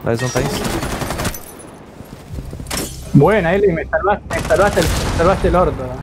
Dale, son tanks. Buena, Eli, me salvaste el orto.